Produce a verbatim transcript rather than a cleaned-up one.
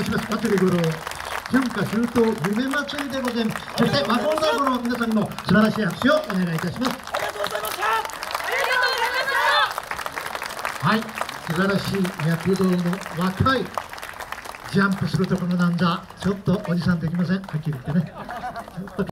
します祭りごろ春夏秋冬夢祭りでございます。そして和光太鼓の皆さんにも素晴らしい拍手をお願いいたします。 ありがとうございました。ありがとうございました。 はい、素晴らしい躍動の若いジャンプするところなんだ。ちょっとおじさんできません、はっきり言ってね。